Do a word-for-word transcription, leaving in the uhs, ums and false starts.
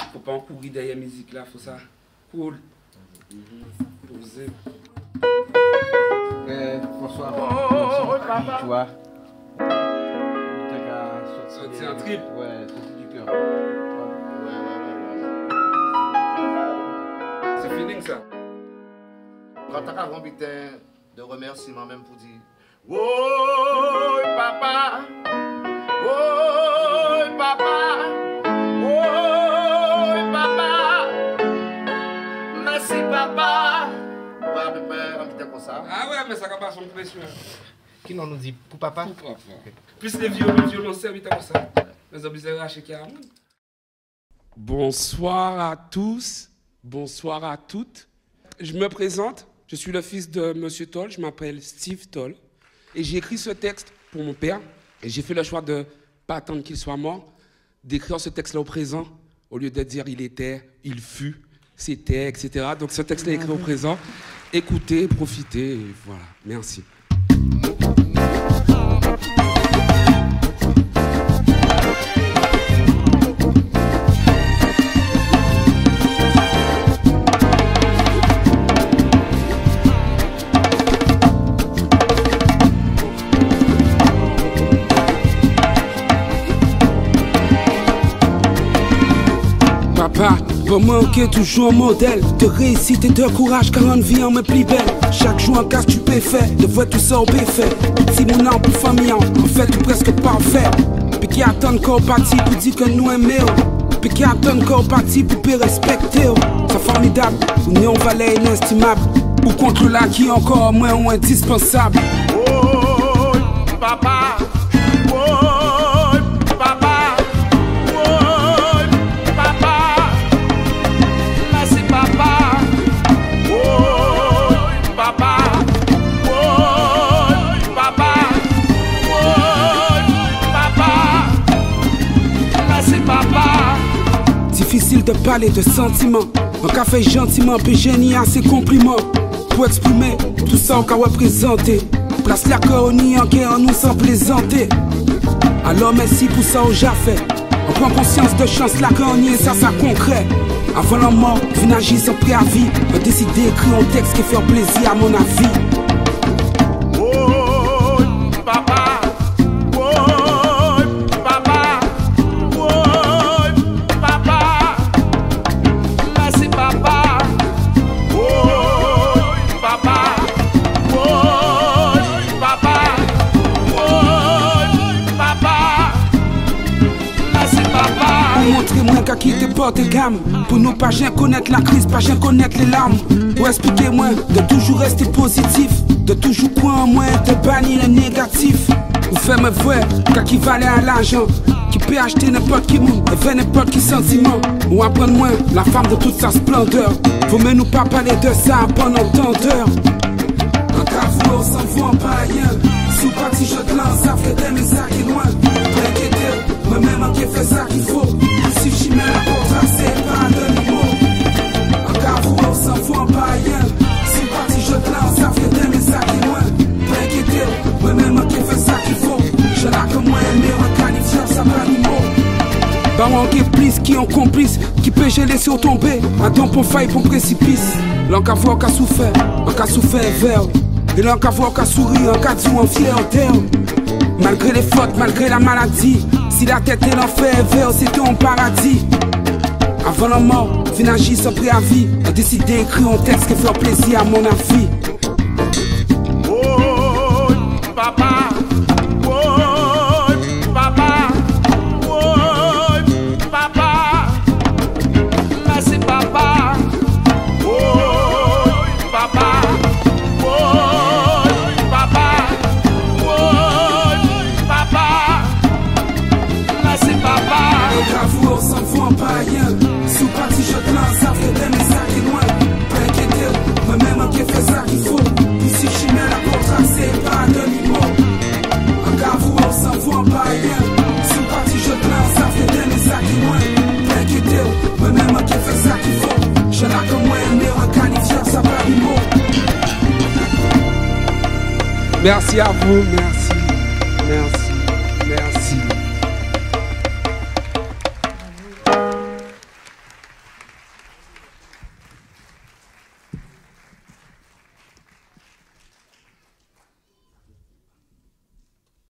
Faut pas en courir derrière la musique là, faut ça. Cool. Posez. Eh, François. Oh, oh, papa. Tu vois. T'as qu'à Sortir sortir un trip. Ouais, sortir du cœur. Ouais, ouais, ouais, ouais. C'est feeling ça. Quand t'as envie de remerciements même pour dire oh papa, oh papa, oh papa, merci papa. Ouais, à peu près un petit comme ça. Ah ouais, mais ça va pas son pression. Qui non nous dit pour papa? Pour papa. Plus les violons, les violons servent comme ça. Les obligés à chez Caramel. Bonsoir à tous, bonsoir à toutes. Je me présente, je suis le fils de Monsieur Toll, je m'appelle Steve Toll. Et j'ai écrit ce texte pour mon père. Et j'ai fait le choix de ne pas attendre qu'il soit mort, d'écrire ce texte-là au présent, au lieu de dire il était, il fut, c'était, et cetera. Donc ce texte-là est écrit au présent. Écoutez, profitez, et voilà. Merci. Papa, va manquer toujours un modèle de réussite et de courage car on vie en me plus belle. Chaque jour un cas tu peux faire, de voir tout ça au fait. Si mon âme plus famille, en fait tout presque parfait. Puis qui attend qu'on parti pour dire que nous aimons. Puis qui attend qu'on parti pour bien respecter. C'est formidable, union valait inestimable. Ou contre là qui encore moins ou indispensable. Oh papa, oh papa, oh papa, merci papa, oh papa, oh papa, oh papa, merci papa. Difficile de parler de sentiments. Un café gentiment, puis génie à ses compliments. Pour exprimer tout ça qu'on représenter. Place la colonie en guerre, nous sans plaisanter. Alors merci pour ça au fait. On prend conscience de chance, la gagne, ça, ça concret. Avant la mort, vine agir sans préavis. On décide d'écrire un texte qui fait plaisir à mon avis. Oh papa, oh papa, oh papa, merci papa, oh papa, oh papa, oh papa, merci papa. Pour montrer moi qu'à qui te porte gamme. Pour nous pas bien connaître la crise, pas bien connaître les larmes. Pour expliquer moi de toujours rester positif. De toujours point en moins de bannir les négatifs. Ou faire me voir qu'à qui valait à l'argent. Qui peut acheter n'importe qui monde et faire n'importe qui sentiment. Ou apprendre moins la femme de toute sa splendeur. Faut même nous pas parler de ça pendant tant d'heures. Un cavou, on s'en fout pas rien. Sous parti je te lance, ça fait des mes sacs et loin. T'inquiète, moi-même en qui fait ça qu'il faut. Si j'y mets la contrat, c'est pas de niveau. Un cavou, on s'en fout pas rien. Sous parti je te lance, ça fait des mes sacs et loin. T'inquiète, moi-même en qui fait ça qu'il faut. Je la comme moi, mais en qualifiant, ça va nous mot. Bah on qui plus, qui en complice, qui peut geler sur tomber. Attends pour faille pour précipice. L'en qu'a voir qu'a souffert, en qu'a souffert vert. Et l'en qu'a voir qu'a souri, en qu'a dit en fier en terre. Malgré les fautes, malgré la maladie. Si la tête est l'enfer vert, c'était un paradis. Avant la mort, vine agir sans préavis. A décidé d'écrire un texte qui fait plaisir à mon avis. Oh papa, oh papa, oh papa, merci papa, oh papa, oh papa, oh papa, merci papa. Un cavou, on s'en fout pas rien. Sous parti je te lance, ça fait des mes sacs et loin. T'inquiète, moi-même en qui fait ça qu'il faut. Ici j'y mets la contrat, c'est pas de niveau. Un cavou, on s'en fout pas rien. Sous parti je te lance, ça fait des mes sacs et loin. T'inquiète, moi-même en qui fait ça qu'il faut. Je la comme moi, mais en qualifiant, ça va du mot. Merci à vous, merci.